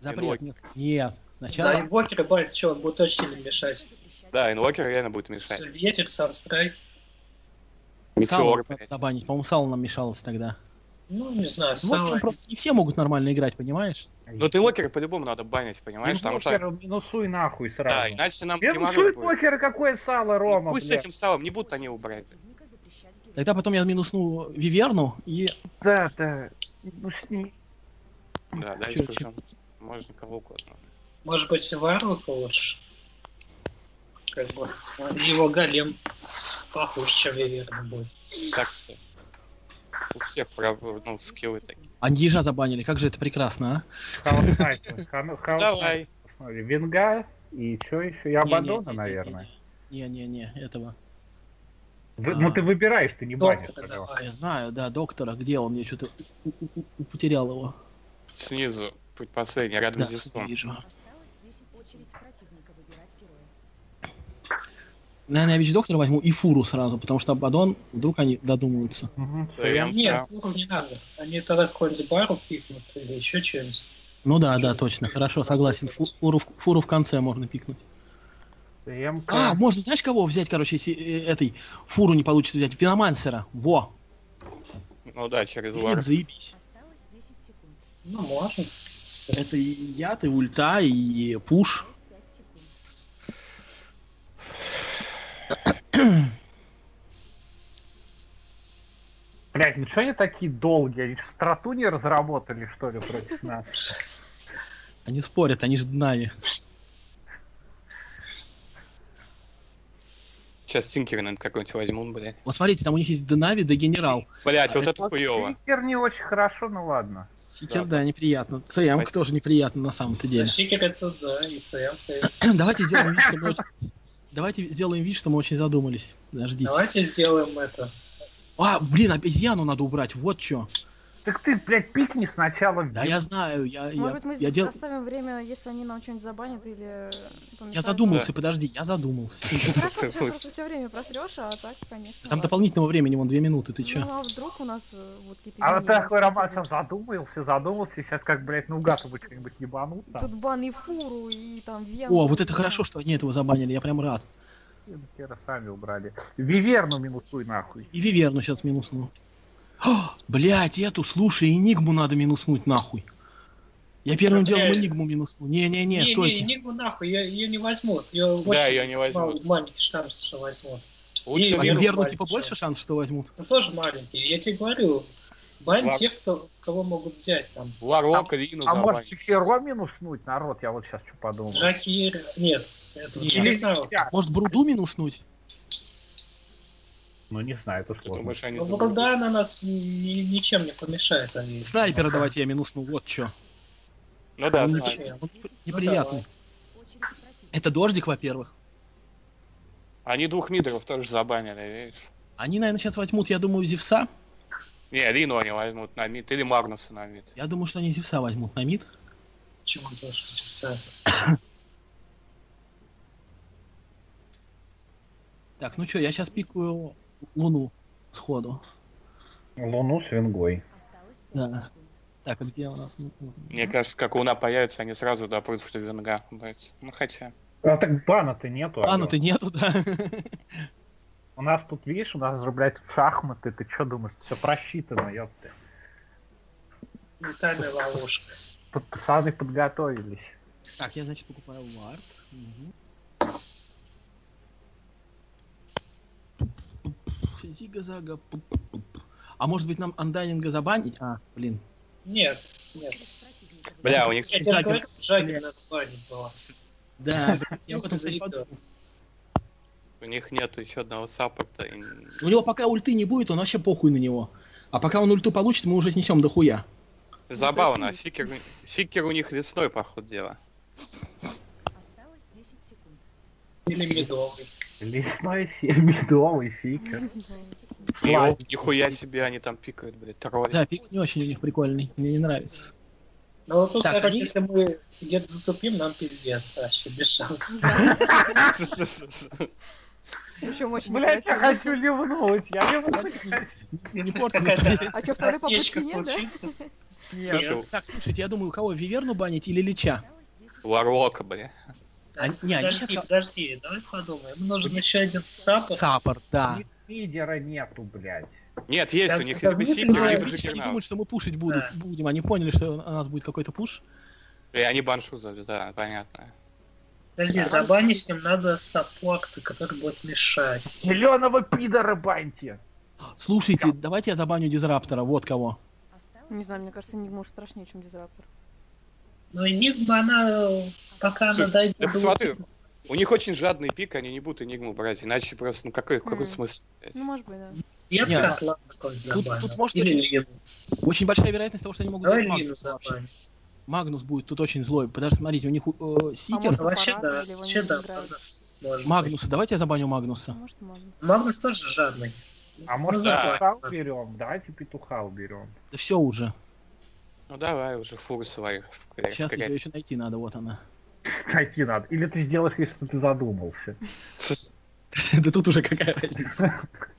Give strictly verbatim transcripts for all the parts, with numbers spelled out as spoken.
Запрет, нет. Нет. Да, Сначала... инвокеры банить, что, он будет очень сильно мешать. Да, инвокер реально будет мешать. Ветер, Санстрайк. Сало Метеор, надо блядь. забанить. По-моему, Сало нам мешалось тогда. Ну, не знаю, Ну, в общем, Сало. просто не все могут нормально играть, понимаешь? Ну, ты инвокера по-любому надо банить, понимаешь? Потому что... Инвокер минусуй нахуй сразу. Да, иначе нам Минусуй геморрой будет. инвокера, какое сало, Ну, Рома, пусть с бля. этим салом не будут они убрать. Тогда потом я минусну Виверну и... Да, да. Ну, с ней. Да, дальше Чё, причем можно кого угодно. Может быть, Варлока лучше? Как бы, его голем похуже, чем Виверна будет. Так, у всех прав, ну, скиллы такие. А Ежа забанили, как же это прекрасно, а? Хаус-Найт. Хаус-Найт. Давай. Посмотри, Винга и что еще? И Абадона, наверное. Не-не-не, этого. Вы- А. Ну ты выбираешь, ты не банишь. Доктора пожалуйста. давай. Я знаю, да, доктора, где он? Я что-то потерял его. Снизу, путь последний, рядом Да, с Зевсом. вижу. Осталось десять очередь противника выбирать героя. Наверное, я вич-доктора возьму и фуру сразу, потому что Абадон, вдруг они додумаются. Мгм, Да, всё, я- я- Нет, фуру не надо. Они тогда какой-нибудь бару пикнут или еще что-нибудь. Ну да, да, точно, хорошо, согласен. Фу- Фуру, в- фуру в конце можно пикнуть. ТМК. А, можно, знаешь, кого взять, короче, если э, этой фуру не получится взять? Финомансера. Во! Ну да, через Нет, лар. заебись. Осталось десять секунд. Ну, можно. Это и яд, и ульта, и пуш. Осталось пять секунд. Блять, ну что они такие долгие? Они ж страту не разработали, что ли, против нас? Они спорят, они же Нави. Сейчас Тинкер, наверное, какой-нибудь возьмут, блядь. Вот смотрите, там у них есть Денави, да генерал. Блять, вот А это хуёво. Стикер не очень хорошо, ну ладно. Сикер, да, неприятно. ЦМ Спасибо. тоже неприятно на самом-то деле. Сикер это да, и ЦМ. Давайте сделаем вид, что мы очень... Давайте сделаем вид, что мы очень задумались. Подождите. Давайте сделаем это. А, блин, обезьяну надо убрать, вот что. Так ты, блядь, пикни сначала. Да я знаю, я, я, Может быть, мы я, здесь дел... оставим время, если они нам что-нибудь забанят или помешают? я задумался, подожди, я задумался. Хорошо, ты сейчас просто все время просрешь, а так, конечно. Там ладно. дополнительного времени, вон, две минуты, ты чё? Ну, а вдруг у нас э, вот какие-то А вот изменения такой в Роман стратегии? сейчас задумался, задумался, и сейчас как, блядь, наугад бы что-нибудь ебанут там. Тут бан и фуру, и там вену. О, вот это хорошо, что они этого забанили, я прям рад. Хера сами убрали. Виверну минусуй нахуй. И Виверну сейчас минусну. О, блять, эту, слушай, Энигму надо минуснуть нахуй. Я первым делом Блядь. Энигму минусну. Не-не-не, Не, не, стойте. Энигму нахуй, ее не возьмут. Ее Да, ее не возьмут. маленький шанс, что возьмут. Лучше И А Веру Виверну банить типа всё. больше шанс, что возьмут? Ну тоже маленький. Я тебе говорю, бань Ладно. тех, кто, кого могут взять там. Ларок, Рину А может забанить. Чехеро минуснуть, народ, я вот сейчас что подумал. Жакир, нет. Это Нет. генерал. Может, Бруду минуснуть? Ну не знаю, это Ты сложно. думаешь, они Ну, забудут? Бруда на нас ни- ничем не помешает. Они, Снайпера давайте я минусну, вот что. Ну да, Он знаю. зачем? неприятный. Очередь противника. Это дождик, во-первых. Они двух мидеров тоже забанили, видишь? Они, наверное, сейчас возьмут, я думаю, Зевса. Не, Рину они возьмут на мид, или Магнуса на мид. Я думаю, что они Зевса возьмут на мид. Почему тоже? Всё. Так, ну что, я сейчас пикаю Луну сходу. Луну с вингой. Осталось пять Да. секунд. Так, а где у нас? Мне кажется, как Луна появится, они сразу допрут, что Венга будет. Ну хотя. А так бана-то нету. А, алло. ну ты нету, да. У нас тут, видишь, у нас же, блядь, шахматы, ты что думаешь, все просчитано, ёпты. Ментальная ловушка. Тут пацаны подготовились. Так, я, значит, покупаю вард. Мгм. Зига-зага. пуп-пуп-пуп. А может быть нам андайнинга забанить? А, блин. Нет, нет. Очередь противника выбирать. Бля, у них Я тебе Жакер. говорю, Жагер надо банить было. Да, я об этом, кстати, подумал. у них нету еще одного саппорта. и- У него пока ульты не будет, он вообще похуй на него. А пока он ульту получит, мы уже снесем дохуя. Забавно, а Сикер, Сикер у них лесной, по ходу дела. Осталось десять секунд. Или медовый. Лесной фи- медовый фикер. И Ладно. о, нихуя себе они там пикают, блядь, тролли. Да, пик не очень у них прикольный, мне не нравится. Ну вот тут, Так, короче, они- если мы где-то затупим, нам пиздец вообще, без шансов. Причем очень Блять, я некрасиво. хочу ливнуть, я ливнуть. Не порти настроение. А что, второй Осечка попытки нет, да? случится. Нет. Слушай, Так, слушайте, я думаю, кого, Виверну банить или Лича? Осталось десять Варлока, бля. А, не, они подожди, сейчас... подожди, давай подумаем. Нужен еще один саппорт. Саппорт, да. Лидера нету, блядь. Нет, есть Да, у них да, либо внутренне- Сикер, А, либо они Джиггернаут. думают, что мы пушить будут, Да. будем. Они поняли, что у нас будет какой-то пуш. И они баншу завезли, да, понятно. Подожди, Да. забанить с ним надо саппорта, который будет мешать. Зеленого пидора баньте. Слушайте, давайте я забаню Дизраптора, вот кого. осталось Не знаю, мне десять кажется, Нигма уж страшнее, чем Дизраптор. Но Энигма, она пока она Слушай, дойдет да до- посмотри, у них очень жадный пик, они не будут Энигму брать, иначе просто, ну какой, какой Мгм. смысл? блядь? Ну, может быть, да. Я Не, как ладно, как тут- забанил. тут может Или очень- Лину. Очень большая вероятность того, что они могут Давай взять Лину Магнуса вообще. забаним. Магнус будет тут очень злой. Потому что, смотрите, у них э, Сикер. может, Вообще Аппарат да, или его вообще не да. играют? Магнус может Магнуса, давайте я забаню А Магнуса. может, и Магнус. быть. Магнус тоже жадный. А может, да. петуха уберем? Давайте петуха уберем. Да все уже. Ну давай уже фуру свою. в кря- в Сейчас кря- ее еще найти надо, вот она. Найти надо. Или ты сделаешь, если ты задумался. Да тут уже какая разница.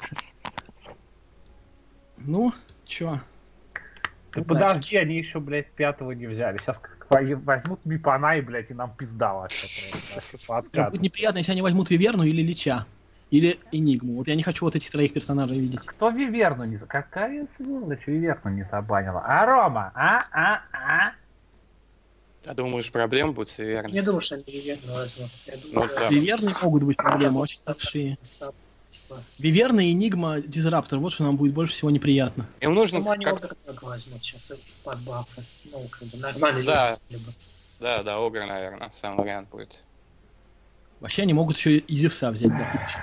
Ну, чё? Ты подожди, они еще, блядь, пятого не взяли. Сейчас возьмут Мипана и, блядь, и нам пизда вообще. прям, по Будет откату. неприятно, если они возьмут Виверну или Лича. Или Энигму. Вот я не хочу вот этих троих персонажей видеть. Кто Виверну не... Какая сволочь Виверну не забанила? А, Рома? А, а, а? Я думаю, что проблем будет с Не Виверной. думаю, что они Виверну возьмут. Я Ну думаю, да. С Виверной могут быть проблемы очень большие. саппорт, типа. Виверна, Энигма, Дизраптор. Вот что нам будет больше всего неприятно. Им нужно Ну, они как... Огрнога возьмут сейчас под бафы. Ну, как бы нормально Да. если бы. Да, да, Огр, наверное, сам вариант будет. Вообще они могут еще и Зевса взять до кучи.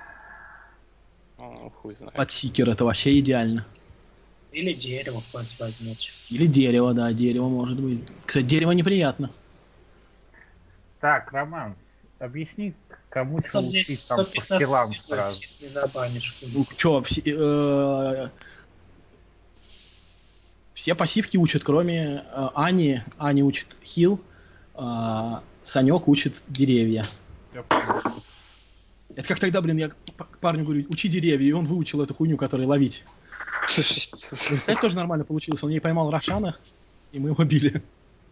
Ну, хуй знает. Под Сикер это вообще идеально. Или дерево хоть возьмет сейчас. Или дерево, да, дерево может быть. Кстати, дерево неприятно. Так, Роман, объясни, кому что Там здесь учить сто там по пятнадцать скиллам минут сразу. всех не забанишь. Ну, чё, все, э, все пассивки учат, кроме э, Ани. Ани учит хил, э, Санек учит деревья. Я понял. Это как тогда, блин, я п- парню говорю, учи деревья, и он выучил эту хуйню, которую ловить. Кстати, тоже нормально получилось. Он ей поймал Рошана, и мы его били.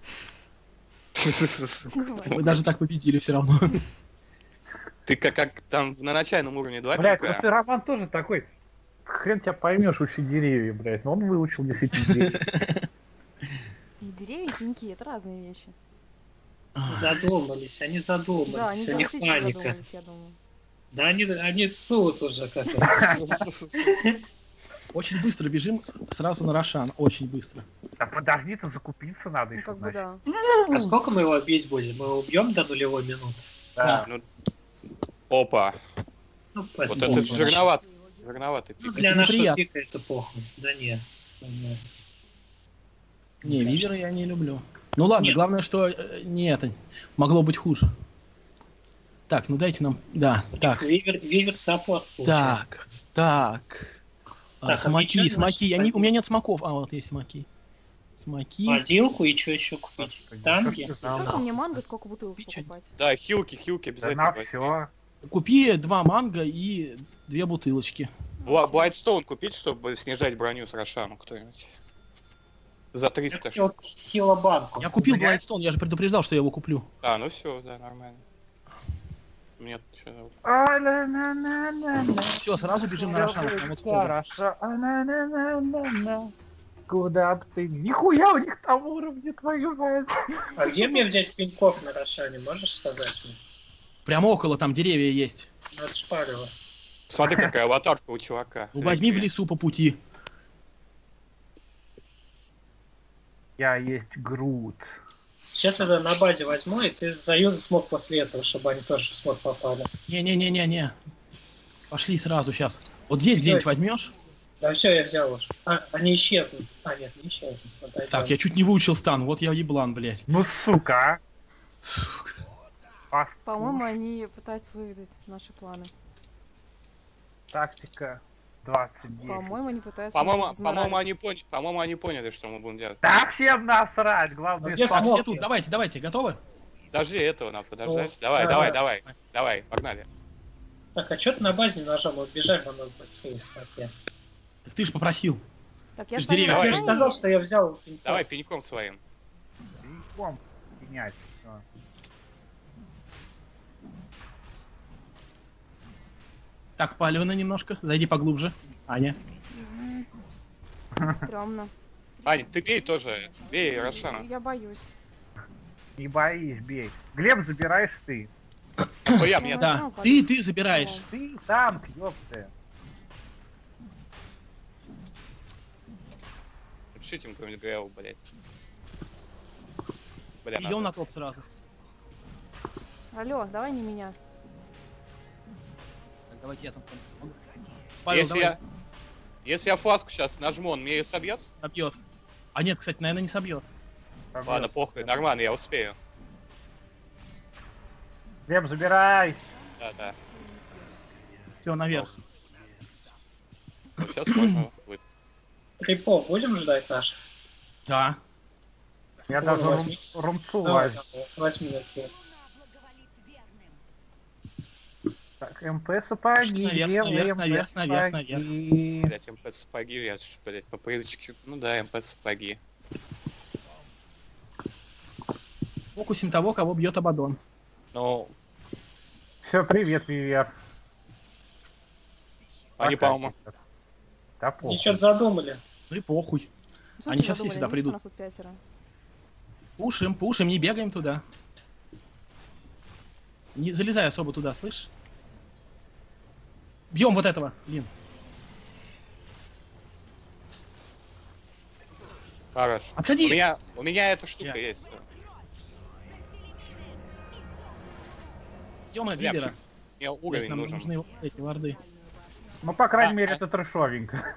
Мы даже так победили все равно. Ты как, как там на начальном уровне два Блядь, пика, ну ты, Роман, тоже такой. Хрен тебя поймешь, учи деревья, блядь. Но он выучил действительно деревья. Деревья и пеньки — это разные вещи. Задумались, они задумались, Да, они у них отлично паника. задумались, я думаю. Да они, они ссут уже как Очень быстро бежим сразу на Рошан. Очень быстро. Да подожди, то закупиться надо Ну, еще, как бы значит. да. А сколько мы его бить будем? Мы его убьем до нулевой минуты? Да. Ну, опа. Ну, Вот поэтому- это жирноват, жирноватый Ну, пик. для Это нашего неприятно. пика это похуй. Да нет. Нет. Не, Вивера я не люблю. Ну ладно, Нет. главное, что э, не это. Могло быть хуже. Так, ну дайте нам... Да, так, Вивер, вивер саппорт получается. так, так. А, Так, а смоки, ничего не смоки. Я не- значит у меня нет смоков. А, вот есть смоки. Смоки. Водилку и что еще купить? Господи, Танки? как ты знал? Сколько мне манго, сколько бутылок Купить что-нибудь. покупать? Да, хилки, хилки Да обязательно. на возьми. все. Купи два манго и две бутылочки. Бла- Блайдстоун купить, чтобы снижать броню с Рошану кто-нибудь. За Я триста. хотел хилобанку. Я купил меня- Блайдстон, я же предупреждал, что я его куплю. А, ну все, да, нормально. Нет, что Все, сразу бежим на Рошана. прям вот сходу. Хорошо. А-на-на-на-на-на. Куда бы ты... Нихуя у них там уровни, твою мать. А где мне взять пеньков на Рошане, можешь сказать мне? Прямо около там деревья есть. Нас шпарило. Смотри, какая аватарка у чувака. Ну, возьми в лесу по пути. Я есть Грут. Сейчас я на базе возьму, и ты заюзы смог после этого, чтобы они тоже в смог попали. Не-не-не-не-не. Пошли сразу сейчас. Вот здесь где-нибудь возьмешь? Да все, я взял уже. А, они исчезнут. А, нет, не исчезнут. Отойдем. Так, я чуть не выучил стан. Вот я еблан, блядь. Ну, сука, Сука. а? По-моему, они пытаются выведать наши планы. Тактика двадцать девять. По-моему, они пытаются... По-моему, нас по-моему, разморать. они поняли, по-моему, они поняли, что мы будем делать. Да всем насрать, главное... А где Так, смог? все тут, давайте, давайте, готовы? Подожди, этого надо подождать. О, Давай, да, давай, да. давай, давай, погнали. Так, а что ты на базе нажал? Мы бежать намного быстрее, стопе. Так ты же попросил. Так, я Ты ж с вами деревья на Я же Давай. охране. сказал, что я взял пенька. Давай пеньком своим. Пеньком пенять. Всё. Так, палевно немножко. Зайди поглубже. Аня. М, Стрёмно. Аня, ты бей тоже. Бей Рошана. Я боюсь. Не боись, бей. Глеб, забираешь ты. Ой, я, Я мне возьму, Да, пойду ты, с- ты забираешь. Ты танк, ёпты. Напишите им какой-нибудь грэв, блядь. Бля, Идем надо. на топ сразу. Алло, давай не меня. Так, давайте я там. Павел, Если давай. я... Если я фласку сейчас нажму, он мне ее собьет? Собьет. А нет, кстати, наверное, не собьет. Ладно, похуй, нормально, я успею. Глеб, забирай. Да, да. Все, наверх. Вот сейчас можно будет. Крипов будем ждать наших? Да. Я Ой, даже рум- возьмите. румцу Давай, возьму. давай, возьми эту. Так, МП сапоги, Наверх, где наверх, МП наверх, наверх, сапоги? Блять, МП сапоги, я ж, блять, по привычке. Ну да, МП сапоги. Фокусим того, кого бьет Абадон. Ну, Все, привет, Вивер. они, Пока. по-моему, Да Они похуй. что-то задумали. Ну и похуй. В смысле Они щас все задумали? сюда Видишь, придут. У нас тут пятеро. Пушим, пушим, не бегаем туда. Не залезай особо туда, слышишь? Бьем вот этого, блин. хорош. Отходи! У меня, у меня эта штука Я. есть. Бьем Бля, дилера. Мне Блядь, уровень нам нужен. нужны эти варды. Ну, по крайней А, мере, а. это трешовенько.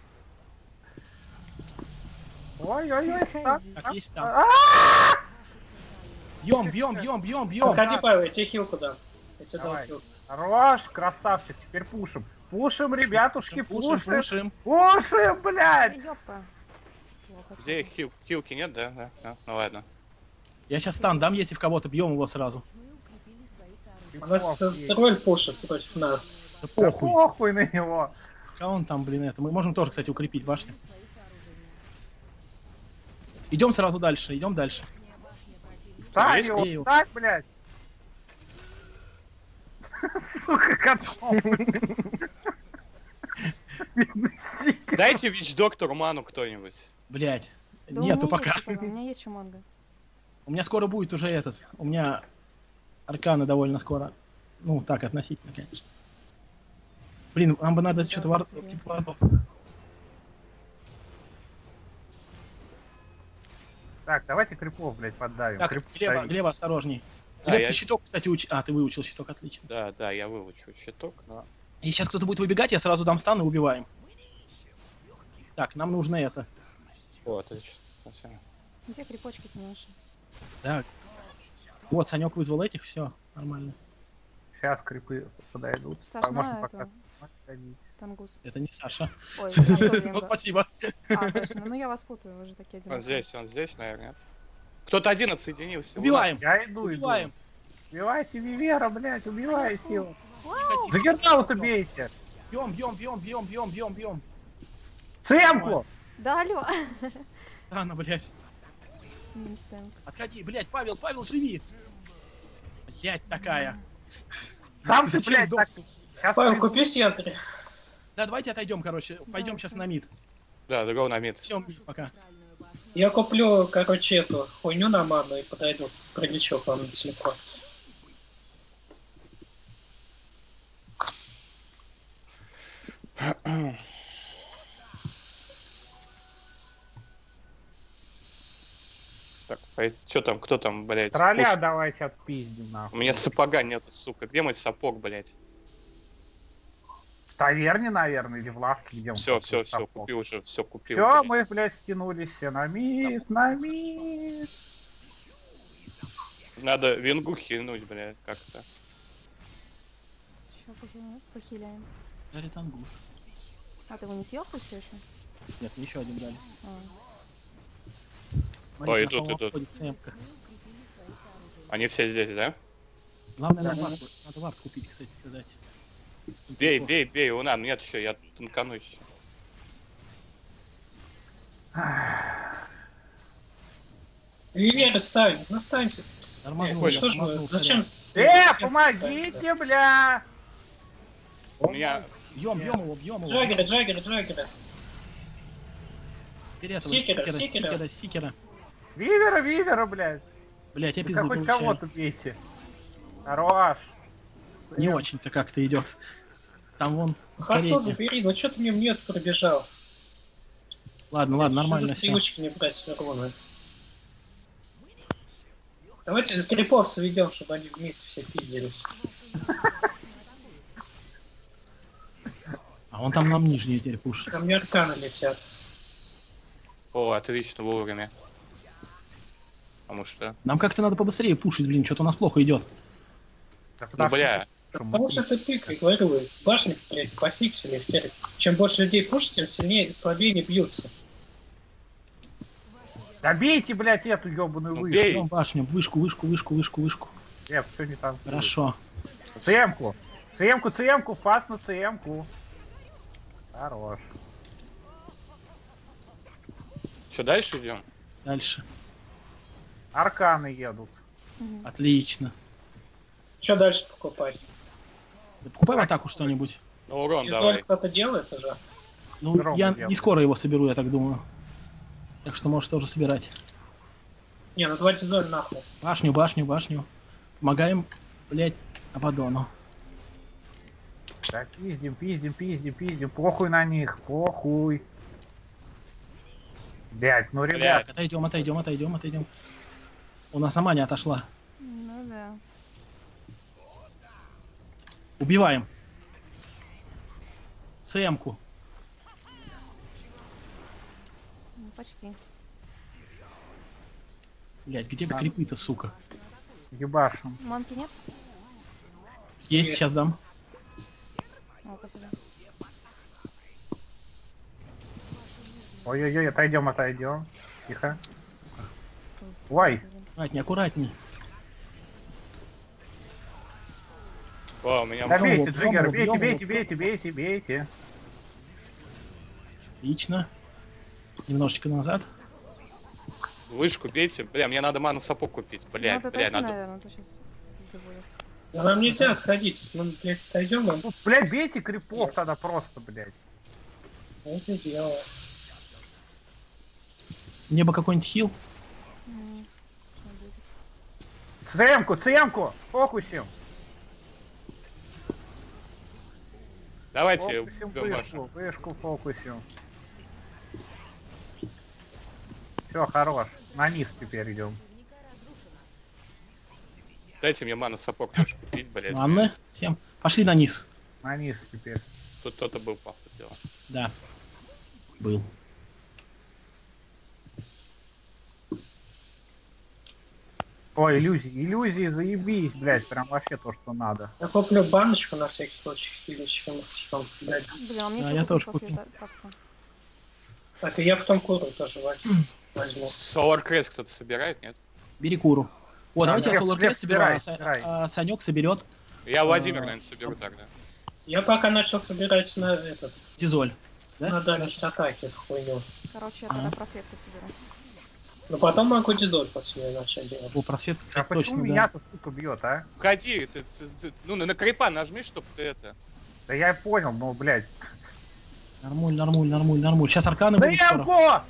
Ой-ой-ой, Какая так, дичь. Так, есть там. А! Бьем, бьем, бьем, бьем, бьем. Отходи, Павел, я тебе хилку дам. Я тебе дал Давай. хилку. Хорош, красавчик, теперь пушим. Пушим, ребятушки, Пушим, пушим. пушим. Пушим, блядь! Эй, ёпта. Плохо. Где хил, хилки нет, да? Да, да. Ну ладно. Я сейчас стан дам, если в кого-то бьем его сразу. У нас э, тролль пушит против нас. Да Да похуй. похуй на него. А он там, блин, это. Мы можем тоже, кстати, укрепить башню. Идем сразу дальше, идем дальше. Так есть его, клею? так, блядь. Сука, котов. Дайте вич-доктору ману кто-нибудь. Блять. Да у Нету меня пока. есть еще, У меня есть еще манго. У меня скоро будет уже этот. У меня арканы довольно скоро. Ну, так, относительно, конечно. Блин, нам бы надо что-то вар... себе. типа вардов. Так, давайте крипов, блядь, поддавим. Так, Крип Глеба, стоит. Глеба, осторожней. А, Глеб, я- ты щиток, кстати, уч... А, ты выучил щиток, отлично. Да, да, я выучу щиток, но... И сейчас кто-то будет выбегать, я сразу дам стан и убиваем. Так, нам нужно это. Вот, это совсем. Где крепочки-то наши? Так. Вот, Санек вызвал этих, все, нормально. Сейчас крипы подойдут. Саш, А, на можно это. пока сходить. Тангус. Это не Саша. Ой, Ну, Антон спасибо. А, точно. Ну я вас путаю, вы же такие Он одинаковые. здесь, он здесь, наверное. Кто-то один отсоединился. Убиваем, Я иду, иду. убиваем. Убивайте Вивера, блядь, убивайте его. Тихо, Загернаут убейте. Бьем, бьем, бьем, бьем, бьем, бьем, бьем. Сэмку! Да, алло. Да, ну, блядь. М, Сэмка. Отходи, блядь, Павел, Павел, живи. Блядь, такая. Сам ты, Зачем блядь, сдох? так... Сейчас Павел, приду. купи сентри. Да, давайте отойдем, короче. Пойдем Давайте. сейчас на мид. Да, другого на мид. Все, мид пока. Я куплю, короче, эту хуйню на ману и подойду. Прилечу к вам на телефон. Так, что там, кто там, блядь? Тролля пуш- давайте отпиздим, У нахуй. меня сапога нету, сука. Где мой сапог, блядь? В таверне, наверное, или в лавке, где он. Все, все, все, купил уже, все купил. Все, блядь. мы, блядь, стянулись все на мид, на мид. Надо венгу хильнуть, блядь, как-то. Сейчас похиляем. Дали тангус. А, ты его не съел, что ли, все еще? Нет, еще один дали. А. Смотри, Ой, на идут, кого идут. ходит Сэмка. Они все здесь, да? Главное, надо вард, надо вард купить, кстати, сказать. Бей, бей, бей, у нас нет еще, я танкану еще. Виверы ставим, ну станьте. Тормознул, Ну я что ж вы, тормознул, зачем? сорян. Э, всем помогите, ставите? бля! У меня... Бьем, бьем его, бьем его. Джаггеры, джаггеры, джаггеры. Перетывай, Сикера, сикера, сикера. сикера, сикера. Вивера, вивера, блядь. Блять, я Да пизду хоть получаю. кого-то бейте. Хорош. Не очень-то как-то идет. Там вон, Хасо ускорение. забери, ну что ты мне в нет пробежал? Ладно, ладно, нормально Что за все. привычки не брать фероны? Давайте с крипов сведем, чтобы они вместе все пиздились. А он там нам нижнюю теперь пушит. Там мне арканы летят. О, отлично, вовремя. Потому что... Нам как-то надо побыстрее пушить, блин, что-то у нас плохо идет. Ну, бля, Потому что это пик, я говорю, башни, блядь, пофиксили их теперь. Чем больше людей пушить, тем сильнее, слабее не бьются. Да бейте, блядь, эту ёбаную Ну, вышку. бей. Бьем башню, вышку, вышку, вышку, вышку, вышку. Эп, все не там. Хорошо. ЦМ-ку. ЦМ-ку, ЦМ-ку, пас на ЦМ-ку. Хорош. что, дальше идем? Дальше. Арканы едут. Мгм. Отлично. Что дальше покупать? Да покупай в атаку что-нибудь. Ну, урон Дизоль давай. кто-то делает уже? Ну, Здорово, я дядя. не скоро его соберу, я так думаю. Так что можешь тоже собирать. Не, ну два дизоль нахуй. Башню, башню, башню. Помогаем, блять, Абадону. Так, пиздим, пиздим, пиздим, пиздим. Похуй на них, похуй. Блять, ну ребят. Так, отойдем, отойдем, отойдем, отойдем. У нас сама не отошла. Ну да. Убиваем. ЦМ-ку. Ну, почти. Блять, где А. крипы-то, сука? Ебашим. Манки нет? Есть, Есть. сейчас дам. О, спасибо. Ой-ой-ой, отойдем, отойдем. Тихо. Просто Ой. блин. Аккуратней, аккуратней. О, у меня... Да Бьем бейте, его, бьем Джиггер, его, бейте, бьем бейте, его. бейте, бейте, бейте. Отлично. Немножечко назад. Вышку бейте. Бля, мне надо ману сапог купить. Бля, Надо бля, отойти, надо... наверное, то сейчас пизды будет. Да нам нельзя отходить. Мы, блядь, отойдем, нам Ну, блядь, бейте крипов Пиздец. тогда просто, блядь. это дело. Мне бы какой-нибудь хил. М, что будет? ЦМ-ку, ЦМ-ку, фокусим. Давайте, Фокусим бьем вашу. вышку, вышку фокусим. Все, хорош. На низ теперь идем. Дайте мне ману сапог тоже купить, блядь. Ладно, всем. Пошли на низ. На низ теперь. Тут кто-то был, походу, дело. Да. Был. Ой, иллюзии, иллюзии, заебись, блядь, прям вообще то, что надо. Я куплю баночку на всякий случай. Или чем, что, блядь. Блин, а мне Да, что я купить тоже после купил. та- так-то? Так, и я потом куру тоже возьму. возьму. Solar Crest кто-то собирает, нет? Бери куру. О, давайте я Лев, Solar Лев, Crest собираю, а, собирай, Са- а Санек соберет Я Владимир, А, наверное, соберу тогда. Я пока начал собирать на этот, Дизоль. Да? на дальность атаки эту хуйню. Короче, я Ага. тогда просветку соберу. Но потом могу дизоль после неё начать делать. О, просветка, А кстати, почему точно, да. меня-то, сука, бьет, а? Входи, ты, ты- ты- ну на крипа нажми, чтобы ты это... Да я понял, но, блядь. Нормуль, нормуль, нормуль, нормуль. Сейчас арканы будут скоро. ЦМ-ку!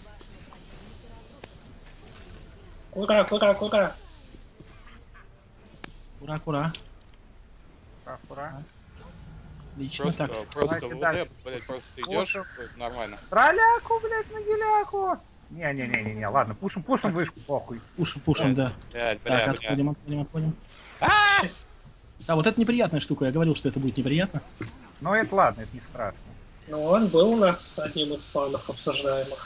Кура, кура, кура. Ура, ура. Аккура. Отлично, Просто, так. просто Давайте в дальше. д, блядь, просто идешь, Слушаю. нормально. Роляку, блядь, на геляку. Не-не-не-не, ладно, пушим, пушим вышку, похуй. Пушим, пушим, да. Блядь, Так, бля, бля. отходим, отходим, отходим. А! Да, вот это неприятная штука. Я говорил, что это будет неприятно. Ну это ладно, это не страшно. Ну он был у нас одним из планов обсуждаемых.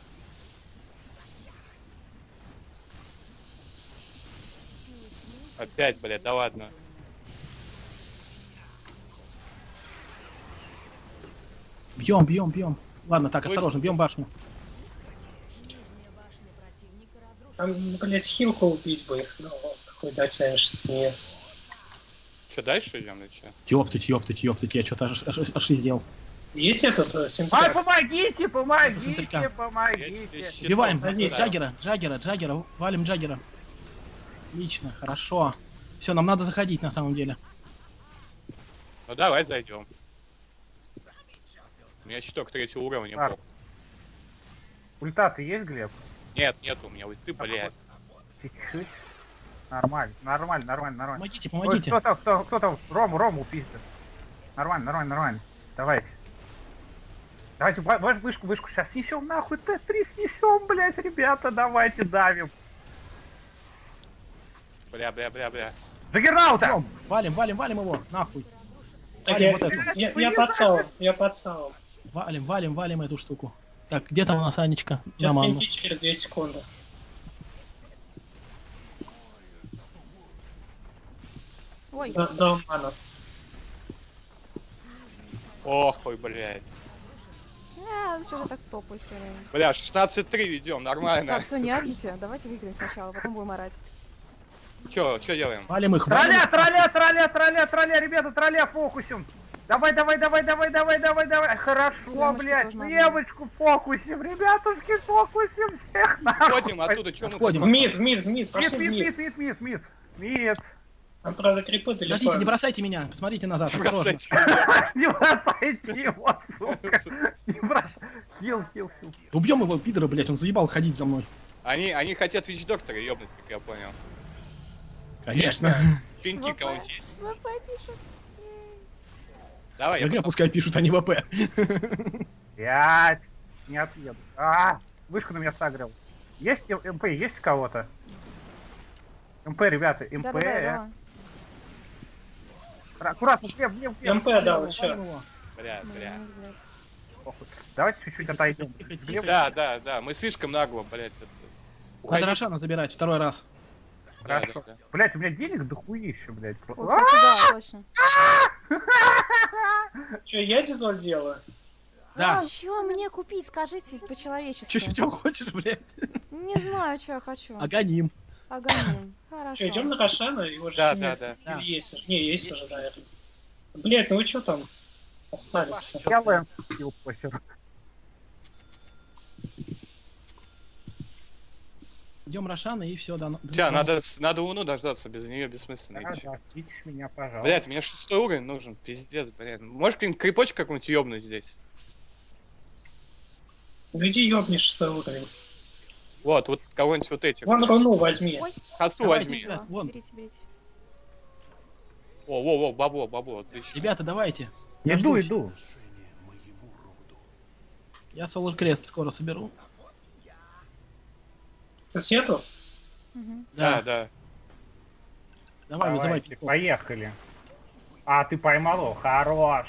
Опять, блядь, да ладно. Бьем, бьем, бьем. Ладно, так, Слышь, осторожно, бьем башню. Там, блядь, хилку убить бы их. Ну, какой дотянешь ты не. Че, дальше идем или че? Ёптать, ёптать, ёптать. Я что-то аж, аж, аж и сделал. Есть этот э, Ай, синтез? помогите, Это помогите, центрика. Я тебе помогите. щитом Убиваем, кидаю. здесь Джаггера, Джаггера, Джаггера, валим Джаггера. Отлично, хорошо. Все, нам надо заходить на самом деле. Ну давай зайдем. У меня щиток третьего уровня Ар. был. Ульта-то есть, Глеб? Нет, нет у меня ульты, блядь. Чуть-чуть. Нормально, нормально, нормально, нормально. Помогите, Ой, помогите. кто там, кто, кто там? Рому, Рому пиздит. Нормально, нормально, нормально. Давайте. Давайте, ва- ваш вышку, вышку сейчас снесем нахуй, Т три снесем, блять, ребята, давайте давим. Бля, бля, бля, бля. Загернаута! Валим, валим, валим его, нахуй. Так Валим я, вот эту. я, я под салом, я под салом. Валим, валим, валим эту штуку. Так, где там у нас Анечка? Сейчас На манну. пинки через две секунды. Ой, Да, да, мана. Ох, ой, блядь. а, что же так стопайся? Бля, шестнадцать три ведем, нормально. Так, все, не орите. Давайте выиграем сначала, потом будем орать. Чё, чё делаем? Валим их, валим Тролля, их. тролля, тролля, тролля, тролля, ребята, тролля фокусим. Давай, давай, давай, давай, давай, давай, давай. Хорошо, Девочку блядь, тоже надо. девочку фокусим, ребятушки, фокусим всех нахуй. Ходим оттуда, чё мы Отходим. В мид, в мид, в мид, Мид, пошли в мид, мид. мид, мид, мид, мид, мид. Там, правда, крипы далеко. Подождите, не бросайте меня, посмотрите назад, осторожно. бросайте? Не бросайте его, сука. Не бросайте. Хил, хил, хил. Убьем его, пидора, блядь, он заебал ходить за мной. Они, они хотят вич-доктора ёбнуть, как я понял. Конечно. Пинки кого-нибудь есть. ВП пишет. Давай, я ГГ потом- пускай пишут, а не ВП. Пять. Не отъеду. А, вышку на меня сагрил. Есть М- МП, есть у кого-то? МП, ребята, МП. Да-да-да, Аккуратно, Глеб, Глеб, Глеб. МП дал еще. Валим его. Бля, бля. Похуй. Давайте чуть-чуть отойдем. Тихо, тихо. Глеб, Да, да, да, мы слишком нагло, блядь. это- Надо Уходи. Рошана забирать второй раз. Да, хорошо. да, да. Блять, у меня денег дохуища, блять. Ой, кстати, да, точно. Че, я дизоль делаю? Да. Что мне купить, скажите по-человечески? Че чего хочешь, блядь? Не знаю, что я хочу. Агоним. Агоним. Хорошо. Че, идем на Рошана? Его же Да, нет. да, да. Да. Или есть уже? Не, есть уже, наверное. Блять, ну вы что там? Остались. Я лэм купил, похер. Идем Рошана и все, да. Ча, надо, с- надо Луну дождаться, без нее бессмысленно идти. Дождитесь меня, пожалуйста. Блять, мне шестой уровень нужен, пиздец, блядь. Можешь какой-нибудь крипочек какой-нибудь ёбнуть здесь? Гляди, ёбни шестой уровень. Вот, вот кого-нибудь вот этих. Вон руну возьми. Ой. Хасту Давайте, возьми. ребят, вон. Берите, берите. О, во, во, бабло, бабло, отлично. Ребята, давайте. Иду, Дождусь. иду. Я Solar Крест скоро соберу. Сету? Мгм. Да, Да, да. давай, вызывай Давайте, пинков. поехали. А, ты поймал его? Хорош.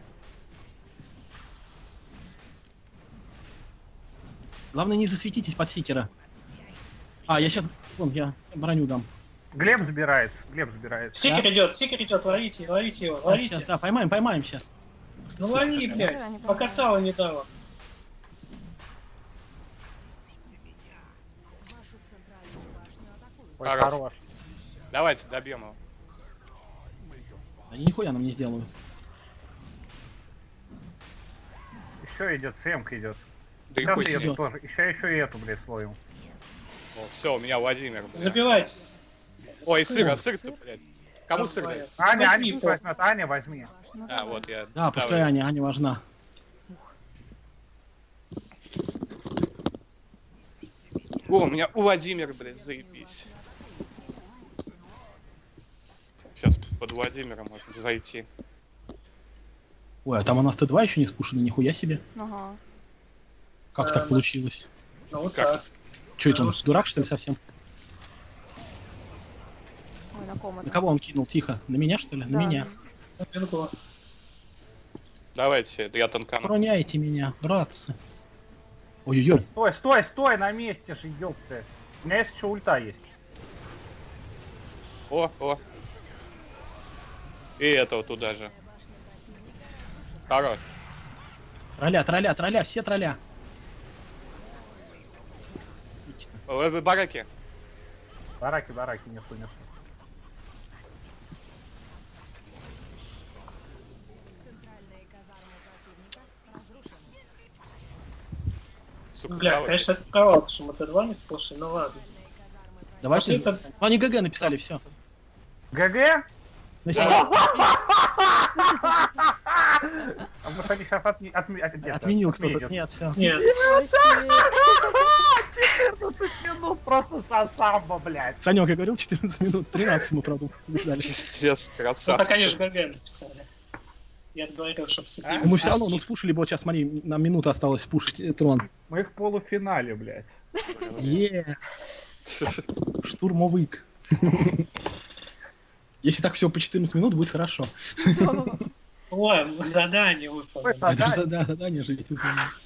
Главное, не засветитесь под сикера. А, я сейчас... Вон, я броню дам. Глеб забирает, Глеб забирает. Сикер идет, сикер идет, ловите, ловите его, Сейчас, ловите. да, поймаем, поймаем сейчас. Ну лови, блядь, пока сало не дало. Вашу центральную башню атакуют. Ой, Хорош. хорош. Давайте добьем его. Они нихуя нам не сделают. Еще идет, Сэмка идет. Да и Сейчас хуй и с эту ним. тоже. Еще, еще и эту, блядь, словим. Все, у меня Владимир, блядь. Забивайте. Ой, сыр, а Сыр. сыр-то, блядь. Кому сыр дать? Аня, Возьми, Аня Пол. возьмет, Аня возьми. Ну, А, давай. вот я. Да, пускай давай. Аня, Аня важна. О, у меня у Владимир, блядь, заебись. Сейчас под Владимира можно зайти. Ой, а там у нас Т два еще не спушено, нихуя себе. Ага. Как Да, так да. получилось? Ну вот Как? так. Че это он, Потому что- дурак что ли совсем? Ой, на ком это? На кого он кинул? Тихо. На меня что ли? На Да. меня. На пингу. Давайте, я танкану. Охраняйте меня, братцы. Ой-ой-ой. Стой, стой, стой, на месте же, ёпта. У меня есть еще ульта есть. О, о. И этого туда же. Хорош. Тролля, тролля, тролля, все тролля. Отлично. Вы в бараке. Бараки, бараки, несу, несу. Центральные казармы противника Сука, Бля, сало. конечно, это провал, что мы Т два не спушили, ну ладно. Давайте... Пошли там. Ну, они ГГ написали, все. ГГ? Ну, если Да. А может они сейчас отме... отме... отме- отменил кто-то. отменят. Нет, все. Нет, Вообще. четырнадцать минут просто со самбо, блядь. Санек, я говорил, четырнадцать минут, тринадцать мы, правда, дали. Пиздец, ну красавцы. так они же ГГ написали. Я говорил, чтобы все А? Мы все равно, ну, спушили бы, вот сейчас, смотри, нам минута осталось спушить э, трон. Мы в полуфинале, блядь. Е, штурмовик. Если так все по четырнадцать минут, будет хорошо. Ой, задание выполнено. Ой, Это же задание. зада- задание же ведь выполнено.